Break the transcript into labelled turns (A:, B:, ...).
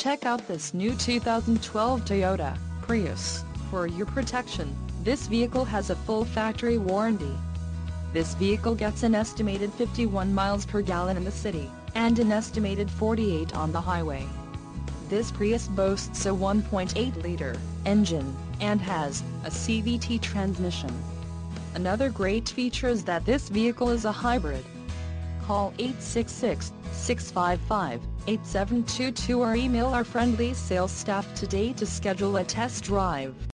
A: Check out this new 2012 Toyota Prius. For your protection, this vehicle has a full factory warranty. This vehicle gets an estimated 51 miles per gallon in the city, and an estimated 48 on the highway. This Prius boasts a 1.8-liter engine, and has a CVT transmission. Another great feature is that this vehicle is a hybrid. Call 866-655-8722 or email our friendly sales staff today to schedule a test drive.